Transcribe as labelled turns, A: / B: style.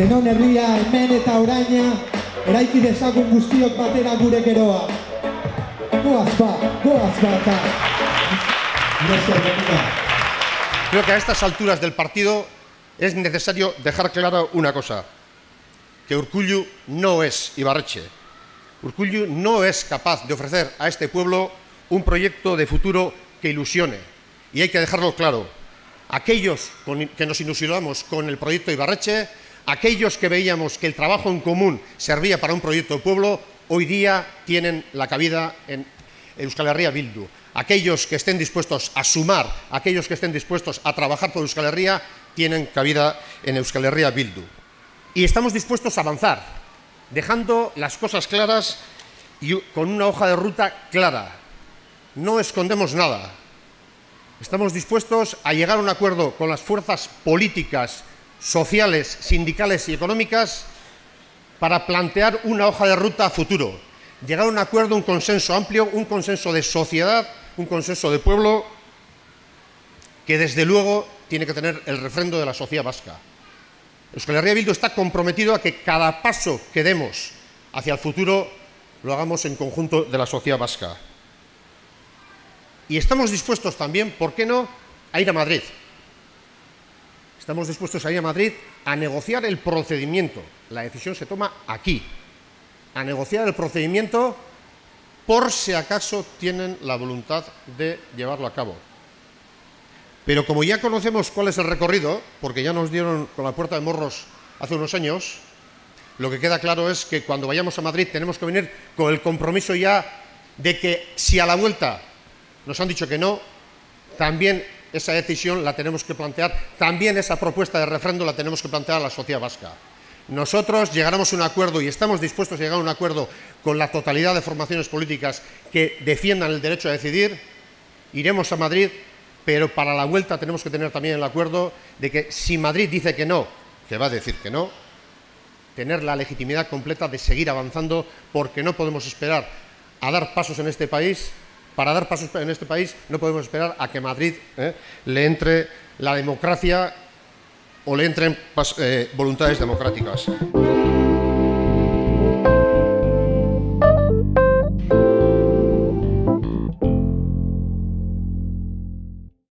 A: Denon herria hemen eta oraina, eraiki dezagun guztiok batera gure geroa. Goaz bat.
B: Creo que a estas alturas del partido es necesario dejar claro una cosa, que Urkullu no es Ibarretxe. Urkullu no es capaz de ofrecer a este pueblo un proyecto de futuro que ilusione. Y hay que dejarlo claro. Aquellos que nos ilusionamos con el proyecto Ibarretxe, aquellos que veíamos que el trabajo en común servía para un proyecto de pueblo, hoy día tienen la cabida en Euskal Herria Bildu. Aquellos que estén dispuestos a sumar, aquellos que estén dispuestos a trabajar por Euskal Herria, tienen cabida en Euskal Herria Bildu. Y estamos dispuestos a avanzar, dejando las cosas claras y con una hoja de ruta clara. No escondemos nada. Estamos dispuestos a llegar a un acuerdo con las fuerzas políticas, sociales, sindicales y económicas para plantear una hoja de ruta a futuro. Llegar a un acuerdo, un consenso amplio, un consenso de sociedad, un consenso de pueblo que desde luego tiene que tener el refrendo de la sociedad vasca. Euskal Herria Bildu está comprometido a que cada paso que demos hacia el futuro lo hagamos en conjunto de la sociedad vasca. Y estamos dispuestos también, ¿por qué no?, a ir a Madrid. Estamos dispuestos a ir a Madrid a negociar el procedimiento. La decisión se toma aquí. A negociar el procedimiento por si acaso tienen la voluntad de llevarlo a cabo. Pero como ya conocemos cuál es el recorrido, porque ya nos dieron con la puerta de morros hace unos años, lo que queda claro es que cuando vayamos a Madrid tenemos que venir con el compromiso ya de que si a la vuelta nos han dicho que no, también esa decisión la tenemos que plantear, también esa propuesta de refrendo la tenemos que plantear a la sociedad vasca. Nosotros llegaremos a un acuerdo y estamos dispuestos a llegar a un acuerdo con la totalidad de formaciones políticas que defiendan el derecho a decidir. Iremos a Madrid, pero para la vuelta tenemos que tener también el acuerdo de que si Madrid dice que no, que va a decir que no, tener la legitimidad completa de seguir avanzando, porque no podemos esperar a dar pasos en este país. Para dar pasos en este país no podemos esperar a que Madrid le entre la democracia o le entren voluntades democráticas.